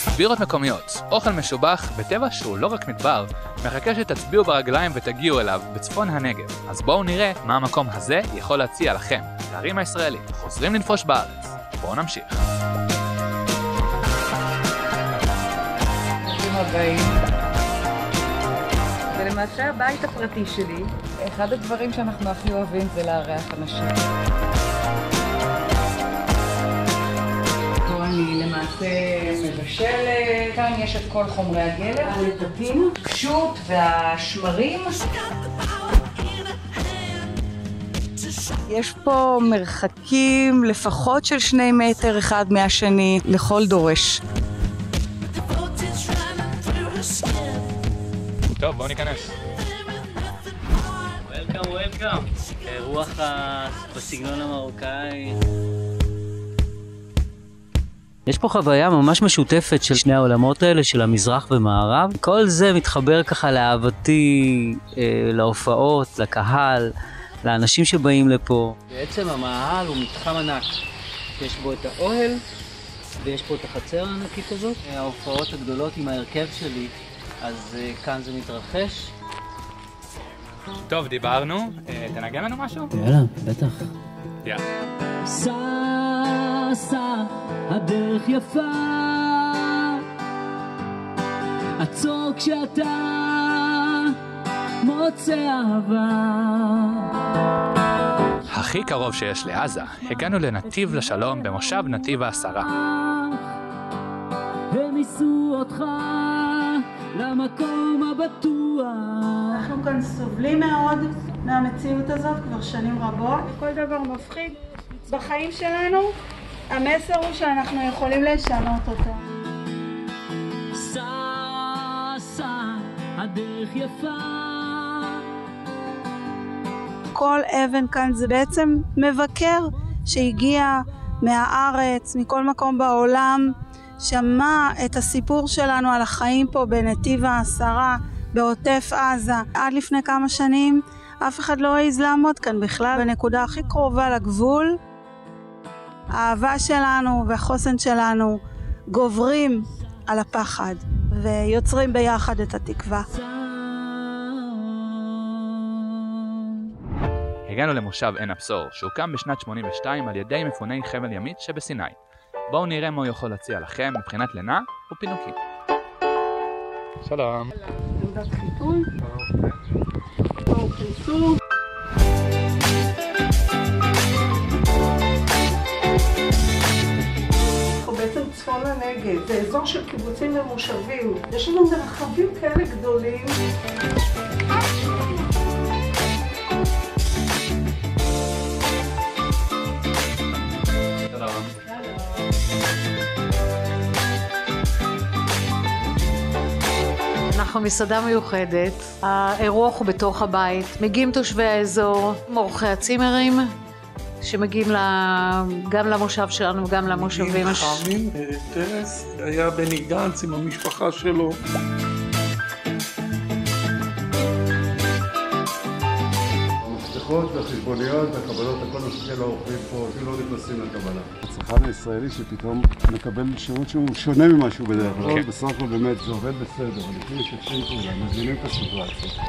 בירות מקומיות, אוכל משובח בטבע שהוא לא רק מדבר, מחכה שתצביעו ברגליים ותגיעו אליו בצפון הנגב. אז בואו נראה מה המקום הזה יכול להציע לכם, לערים הישראלים. חוזרים לנפוש בארץ. בואו נמשיך. זה למעשה הבית הפרטי שלי. אחד הדברים שאנחנו הכי אוהבים זה לארח אנשים. פה אני למעשה מבשלת. כאן יש את כל חומרי הגלם, הלטטין, קשות והשמרים. יש פה מרחקים לפחות של 2 מטר אחד מהשני לכל דורש. טוב, בואו ניכנס. וולקאם. רוח בסגנון המרוקאי. יש פה חוויה ממש משותפת של שני העולמות האלה, של המזרח ומערב. כל זה מתחבר ככה לאהבתי, להופעות, לקהל, לאנשים שבאים לפה. בעצם המאהל הוא מתחם ענק. יש בו את האוהל, ויש פה את החצר הענקית הזאת. ההופעות הגדולות עם ההרכב שלי, אז כאן זה מתרחש. טוב, דיברנו. תנגן לנו משהו? יאללה, בטח. יאללה. סע, הדרך יפה, עצור כשאתה מוצא אהבה. הכי קרוב שיש לעזה, הגענו לנתיב לשלום במושב נתיב העשרה. הם ייסעו אותך למקום הבטוח. אנחנו כאן סובלים מאוד מהמציאות הזאת כבר שנים רבות. כל דבר מפחיד בחיים שלנו, המסר הוא שאנחנו יכולים לשנות אותו. סע, הדרך יפה. כל אבן כאן זה בעצם מבקר שהגיע מהארץ, מכל מקום בעולם, שמע את הסיפור שלנו על החיים פה בנתיב העשרה, בעוטף עזה. עד לפני כמה שנים אף אחד לא העז לעמוד כאן בכלל, בנקודה הכי קרובה לגבול. האהבה שלנו והחוסן שלנו גוברים על הפחד ויוצרים ביחד את התקווה. הגענו למושב עין הבשור, שהוקם בשנת 82 על ידי מפוני חבל ימית שבסיני. בואו נראה מה הוא יכול להציע לכם מבחינת לינה ופינוקים. שלום. תעודת חיתול. תור פרסום. אנחנו בעצם צפון הנגב, זה אזור של קיבוצים ומושבים. יש לנו מרחבים כאלה גדולים. אנחנו מסעדה מיוחדת, האירוח הוא בתוך הבית, מגיעים תושבי האזור, מורחי הצימרים, שמגיעים גם למושב שלנו וגם למושבים. חמים, טרס, היה בני גנץ עם המשפחה שלו. המפתחות והחשבוניות והקבלות, הכל נושא לאורחים פה, אפילו לא נכנסים לקבלה. הצרכן הישראלי שפתאום מקבל שירות שהוא שונה ממשהו בדרך כלל. בסך הכל באמת זה עובד בסדר, אבל לפני שתשים כולה, מבינים את הסיטואציה.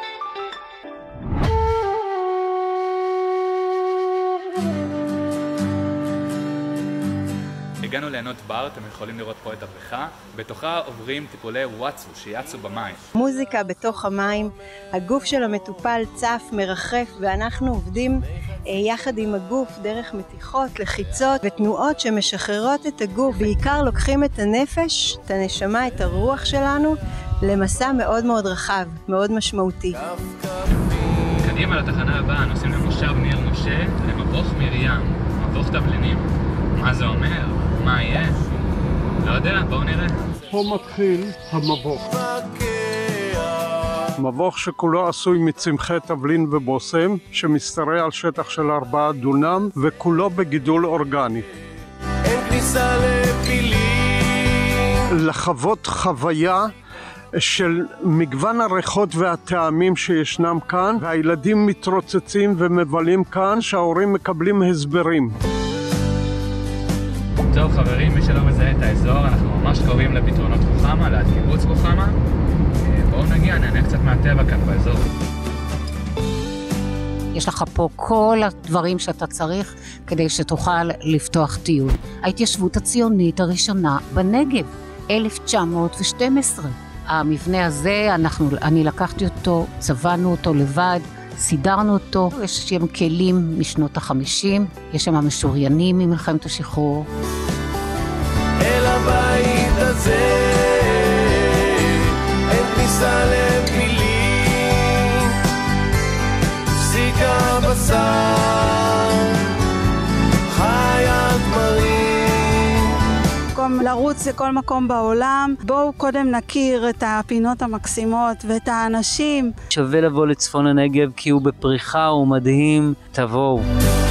הגענו ליהנות בר, אתם יכולים לראות פה את הבריכה. בתוכה עוברים טיפולי וואטסו שיצאו במים. מוזיקה בתוך המים, הגוף של המטופל צף, מרחף, ואנחנו עובדים יחד עם הגוף דרך מתיחות, לחיצות ותנועות שמשחררות את הגוף. בעיקר לוקחים את הנפש, את הנשמה, את הרוח שלנו למסע מאוד מאוד רחב, מאוד משמעותי. קדימה לתחנה הבאה, נוסעים למושב ניר משה, למבוך מרים, מבוך תבלינים. מה זה אומר? מה יהיה? לא יודע, בואו נראה. פה מתחיל המבוך. מבוך שכולו עשוי מצמחי תבלין ובוסם, שמשתרע על שטח של 4 דונם, וכולו בגידול אורגני. אין כניסה לפילים. לחוות חוויה של מגוון הריחות והטעמים שישנם כאן, והילדים מתרוצצים ומבלים כאן, שההורים מקבלים הסברים. טוב חברים, מי שלא מזהה את האזור, אנחנו ממש קרובים גם לפתרונות כוחמה, ליד קיבוץ כוחמה. בואו נגיע, נהנה קצת מהטבע כאן באזור. יש לך פה כל הדברים שאתה צריך כדי שתוכל לפתוח טיול. ההתיישבות הציונית הראשונה בנגב, 1912. המבנה הזה, אני לקחתי אותו, צבענו אותו לבד, סידרנו אותו. יש שם כלים משנות ה-50, יש שם משוריינים ממלחמת השחרור. אל הבית הזה אין כניסה לפילים, הפסיק הבשר, חיית מרים. במקום לרוץ לכל מקום בעולם, בואו קודם נכיר את הפינות המקסימות ואת האנשים. שווה לבוא לצפון הנגב כי הוא בפריחה, הוא מדהים, תבואו.